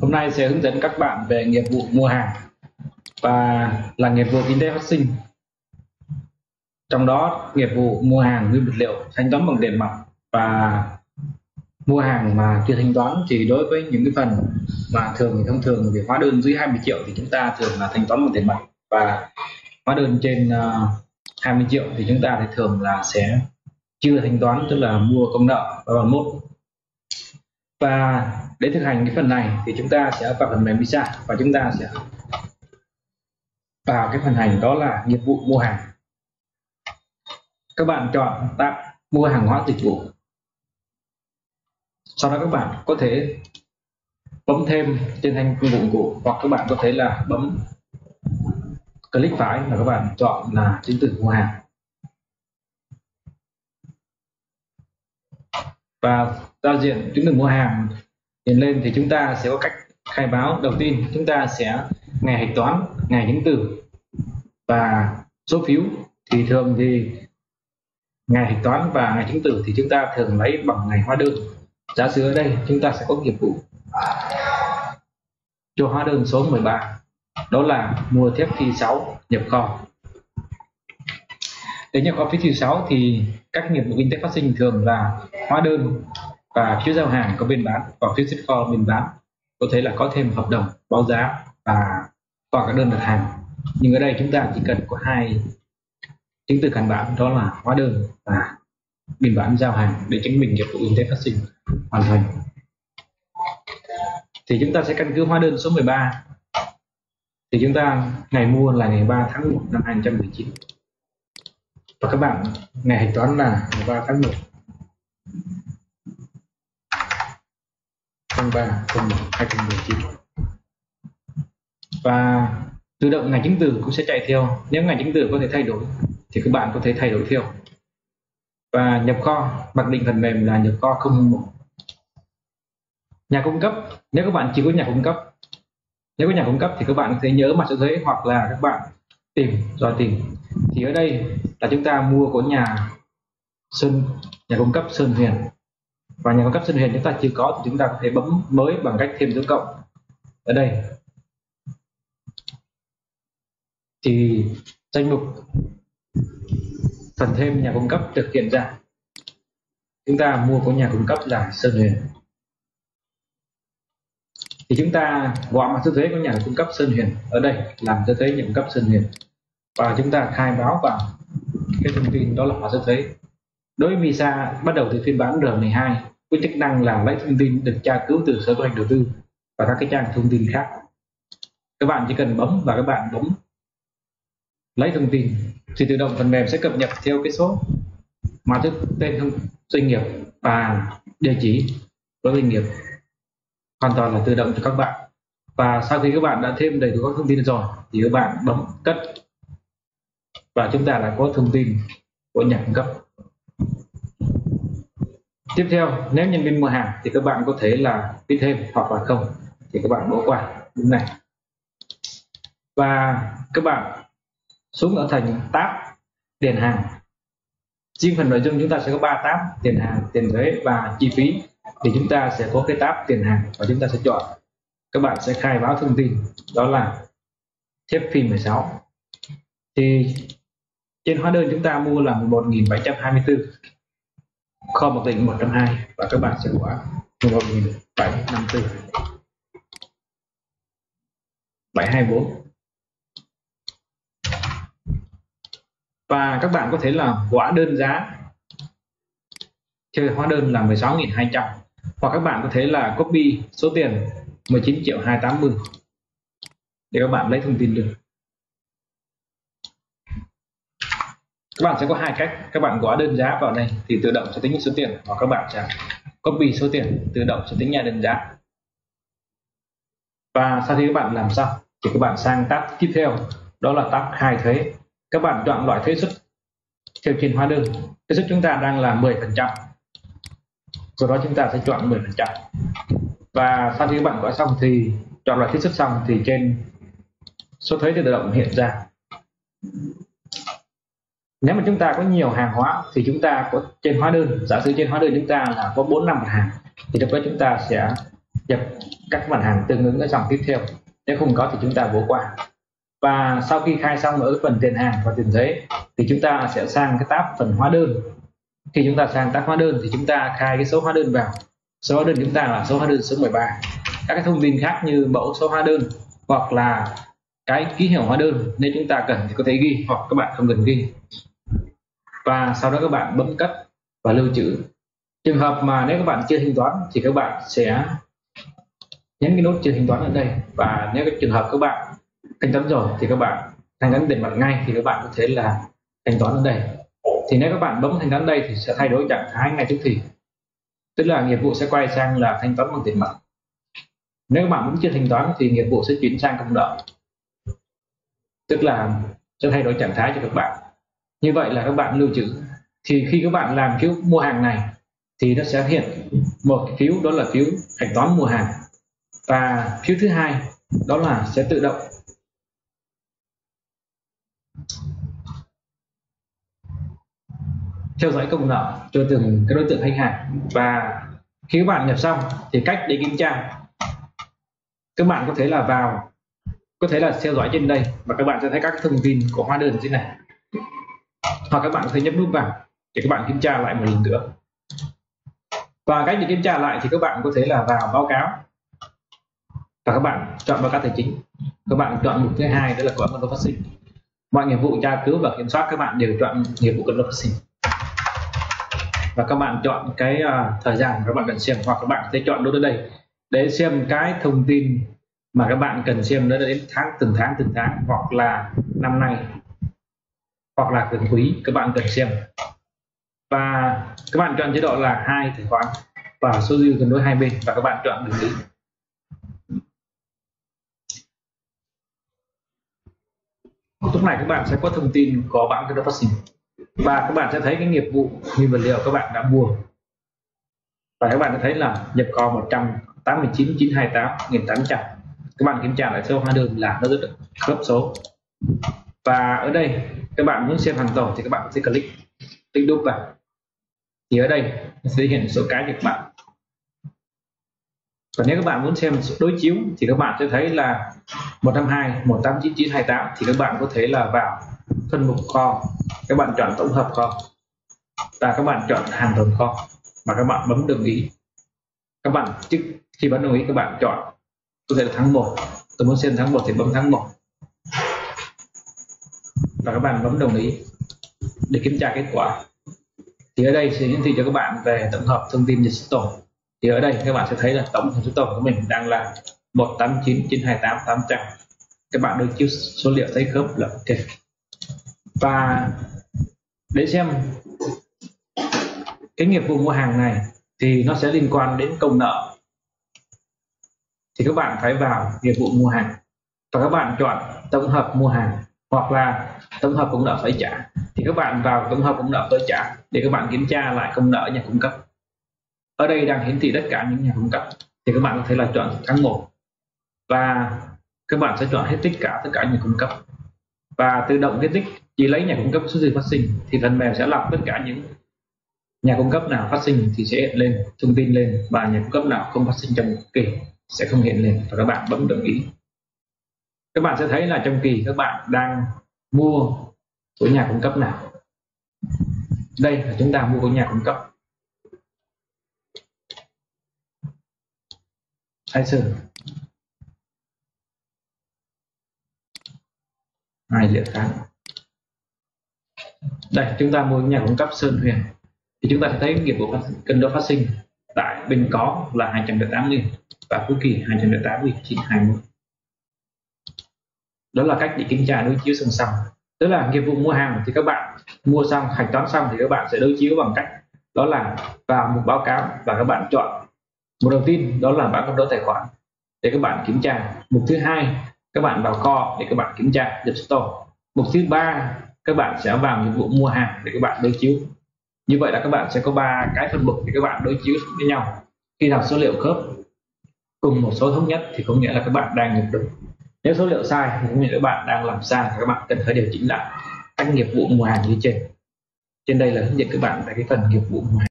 Hôm nay sẽ hướng dẫn các bạn về nghiệp vụ mua hàng và là nghiệp vụ kinh tế phát sinh. Trong đó nghiệp vụ mua hàng nguyên vật liệu, thanh toán bằng tiền mặt và mua hàng mà chưa thanh toán thì đối với những cái phần mà thông thường thì hóa đơn dưới 20 triệu thì chúng ta thường là thanh toán bằng tiền mặt, và hóa đơn trên 20 triệu thì chúng ta thì thường là sẽ chưa thanh toán, tức là mua công nợ và bằng mốt. Và để thực hành cái phần này thì chúng ta sẽ vào phần mềm Visa và chúng ta sẽ vào cái phần hành đó là nghiệp vụ mua hàng. Các bạn chọn tab mua hàng hóa dịch vụ. Sau đó các bạn có thể bấm thêm trên thanh công cụ, hoặc các bạn có thể là bấm click phải là các bạn chọn là chứng từ mua hàng. Và giao diện chứng từ mua hàng hiện lên thì chúng ta sẽ có cách khai báo. Đầu tiên chúng ta sẽ ngày hạch toán, ngày chứng từ và số phiếu. Thì thường thì ngày hạch toán và ngày chứng từ thì chúng ta thường lấy bằng ngày hóa đơn. Giả sử ở đây chúng ta sẽ có nghiệp vụ cho hóa đơn số 13, đó là mua thép phi 6 nhập kho. Để nhập kho phi 6 thì các nghiệp vụ kinh tế phát sinh thường là hóa đơn và phiếu giao hàng có biên bán, và phiếu xuất kho biên bán, có thể là có thêm hợp đồng báo giá và các đơn đặt hàng. Nhưng ở đây chúng ta chỉ cần có hai chứng từ căn bản, đó là hóa đơn và biên bản giao hàng để chứng minh nghiệp vụ kinh tế phát sinh hoàn thành. Thì chúng ta sẽ căn cứ hóa đơn số 13 thì chúng ta ngày mua là ngày 3 tháng 1 năm 2019, và các bạn ngày hạch toán là ngày 3 tháng 1 2019, và tự động ngày chứng từ cũng sẽ chạy theo. Nếu ngày chứng từ có thể thay đổi thì các bạn có thể thay đổi theo. Và nhập kho, mặc định phần mềm là nhập kho 001. Nhà cung cấp, nếu các bạn chỉ có nhà cung cấp, nếu có nhà cung cấp thì các bạn có thể nhớ mã số thuế, hoặc là các bạn tìm. Thì ở đây là chúng ta mua của nhà cung cấp Sơn Huyền, và nhà cung cấp Sơn Huyền chúng ta chưa có thì chúng ta có thể bấm mới bằng cách thêm dấu cộng ở đây. Thì danh mục phần thêm nhà cung cấp được hiện ra. Chúng ta mua của nhà cung cấp là Sơn Huyền thì chúng ta gõ mã số thuế của nhà cung cấp Sơn Huyền ở đây, làm số thuế nhà cung cấp Sơn Huyền, và chúng ta khai báo vào cái thông tin đó là mã số thuế. Đối với Visa bắt đầu từ phiên bản R12 với chức năng là lấy thông tin được tra cứu từ Sở Kế hoạch Đầu tư và các cái trang thông tin khác. Các bạn chỉ cần bấm và các bạn bấm lấy thông tin thì tự động phần mềm sẽ cập nhật theo cái số mã số tên doanh nghiệp và địa chỉ của doanh nghiệp, hoàn toàn là tự động cho các bạn. Và sau khi các bạn đã thêm đầy đủ các thông tin rồi thì các bạn bấm cất, và chúng ta đã có thông tin của nhà cung cấp. Tiếp theo, nếu nhân viên mua hàng thì các bạn có thể là viết thêm hoặc là không, thì các bạn bỏ qua đúng này. Và các bạn xuống ở thành tab tiền hàng. Riêng phần nội dung chúng ta sẽ có 3 tab: tiền hàng, tiền thuế và chi phí. Thì chúng ta sẽ có cái tab tiền hàng và chúng ta sẽ chọn. Các bạn sẽ khai báo thông tin đó là thép phi 16. Thì trên hóa đơn chúng ta mua là 11.724, kho mặc định 120, và các bạn sẽ gõ 11.754 724. Và các bạn có thể là gõ đơn giá chơi hóa đơn là 16.200, hoặc các bạn có thể là copy số tiền 19.280 để các bạn lấy thông tin được. Các bạn sẽ có hai cách: các bạn gõ đơn giá vào đây thì tự động sẽ tính số tiền, hoặc các bạn sẽ copy số tiền, tự động sẽ tính nhà đơn giá. Và sau khi các bạn làm xong thì các bạn sang tab tiếp theo, đó là tab khai thuế. Các bạn chọn loại thuế suất theo trên hóa đơn. Thuế suất chúng ta đang là 10%, do đó chúng ta sẽ chọn 10%. Và sau khi các bạn gõ xong thì chọn loại thuế suất xong thì trên số thuế tự động hiện ra. Nếu mà chúng ta có nhiều hàng hóa thì chúng ta có trên hóa đơn, giả sử trên hóa đơn chúng ta là có 4-5 mặt hàng, thì lúc đó chúng ta sẽ nhập các mặt hàng tương ứng ở dòng tiếp theo, nếu không có thì chúng ta bỏ qua. Và sau khi khai xong ở phần tiền hàng và tiền thuế thì chúng ta sẽ sang cái tab phần hóa đơn. Khi chúng ta sang tab hóa đơn thì chúng ta khai cái số hóa đơn vào. Số hóa đơn chúng ta là số hóa đơn số 13. Các cái thông tin khác như mẫu số hóa đơn hoặc là cái ký hiệu hóa đơn nếu chúng ta cần thì có thể ghi, hoặc các bạn không cần ghi. Và sau đó các bạn bấm cất và lưu trữ. Trường hợp mà nếu các bạn chưa thanh toán thì các bạn sẽ nhấn cái nút chưa thanh toán ở đây, và nếu cái trường hợp các bạn thanh toán rồi thì các bạn thanh toán tiền mặt ngay thì các bạn có thể là thanh toán ở đây. Thì nếu các bạn bấm thanh toán đây thì sẽ thay đổi trạng thái ngay tức thì, tức là nghiệp vụ sẽ quay sang là thanh toán bằng tiền mặt. Nếu các bạn vẫn chưa thanh toán thì nghiệp vụ sẽ chuyển sang công nợ, tức là sẽ thay đổi trạng thái cho các bạn. Như vậy là các bạn lưu trữ. Thì khi các bạn làm phiếu mua hàng này thì nó sẽ hiện một phiếu, đó là phiếu thanh toán mua hàng, và phiếu thứ hai đó là sẽ tự động theo dõi công nợ cho từng cái đối tượng khách hàng. Và khi các bạn nhập xong thì cách để kiểm tra, các bạn có thể là vào, có thể là theo dõi trên đây và các bạn sẽ thấy các thông tin của hóa đơn thế này, hoặc các bạn có thể nhấp nút vào để các bạn kiểm tra lại một lần nữa. Và cách để kiểm tra lại thì các bạn có thể là vào báo cáo và các bạn chọn báo cáo tài chính. Các bạn chọn mục thứ hai, đó là quản lý phát sinh. Mọi nghiệp vụ tra cứu và kiểm soát các bạn đều chọn nghiệp vụ quản lý phát sinh. Và các bạn chọn cái thời gian các bạn cần xem, hoặc các bạn có thể chọn nút ở đây để xem cái thông tin mà các bạn cần xem, đó là đến từng tháng, hoặc là năm nay, hoặc là từng quý các bạn cần xem. Và các bạn chọn chế độ là 2 tài khoản và số dư cân đối hai bên, và các bạn chọn đồng ý. Lúc này các bạn sẽ có thông tin có bảng cân đối phát sinh, và các bạn sẽ thấy cái nghiệp vụ nguyên vật liệu các bạn đã mua, và các bạn sẽ thấy là nhập kho 189.928.800. Các bạn kiểm tra lại số hóa đơn là nó rất là khớp số. Và ở đây các bạn muốn xem hàng tuần thì các bạn sẽ click đúp vào, thì ở đây nó sẽ hiện số cái cho các bạn. Và nếu các bạn muốn xem đối chiếu thì các bạn sẽ thấy là 152 189.928 thì các bạn có thể là vào phân mục kho, các bạn chọn tổng hợp kho và các bạn chọn hàng tồn kho và các bạn bấm đồng ý. Các bạn khi bấm đồng ý các bạn chọn có thể là tháng 1, tôi muốn xem tháng 1 thì bấm tháng 1 và các bạn bấm đồng ý để kiểm tra kết quả. Thì ở đây sẽ hiển thị cho các bạn về tổng hợp thông tin về số tồn. Thì ở đây các bạn sẽ thấy là tổng số tồn của mình đang là 189.928.800. Các bạn đối chiếu số liệu thấy khớp là ok. Và để xem cái nghiệp vụ mua hàng này thì nó sẽ liên quan đến công nợ, thì các bạn phải vào nghiệp vụ mua hàng và các bạn chọn tổng hợp mua hàng hoặc là tổng hợp công nợ phải trả. Thì các bạn vào tổng hợp công nợ phải trả để các bạn kiểm tra lại công nợ nhà cung cấp. Ở đây đang hiển thị tất cả những nhà cung cấp, thì các bạn có thể là chọn tháng 1 và các bạn sẽ chọn hết tất cả nhà cung cấp, và tự động cái tích chỉ lấy nhà cung cấp số dư phát sinh, thì phần mềm sẽ lọc tất cả những nhà cung cấp nào phát sinh thì sẽ hiện lên thông tin lên, và nhà cung cấp nào không phát sinh trong một kỳ sẽ không hiện lên, và các bạn bấm đồng ý. Các bạn sẽ thấy là trong kỳ các bạn đang mua của nhà cung cấp nào. Đây là chúng ta mua của nhà cung cấp Thái Sơn, 2 Liệt Kháng. Đây chúng ta mua nhà cung cấp Sơn Huyền, thì chúng ta sẽ thấy nghiệp vụ cân đối phát sinh tại bên có là 280.000 và cuối kỳ 280.920. Đó là cách để kiểm tra đối chiếu song song. Tức là nghiệp vụ mua hàng thì các bạn mua xong, thanh toán xong thì các bạn sẽ đối chiếu bằng cách đó là vào mục báo cáo và các bạn chọn mục đầu tiên đó là bảng cân đối tài khoản để các bạn kiểm tra. Mục thứ hai các bạn vào kho để các bạn kiểm tra nhập số tồn. Mục thứ ba các bạn sẽ vào nghiệp vụ mua hàng để các bạn đối chiếu. Như vậy là các bạn sẽ có 3 cái phân mục để các bạn đối chiếu với nhau. Khi nào số liệu khớp cùng một số thống nhất thì có nghĩa là các bạn đang nhập đúng. Nếu số liệu sai thì có nghĩa là các bạn đang làm sai, thì các bạn cần phải điều chỉnh lại các nghiệp vụ mua hàng như trên. Trên đây là hướng dẫn các bạn về cái phần nghiệp vụ mua hàng.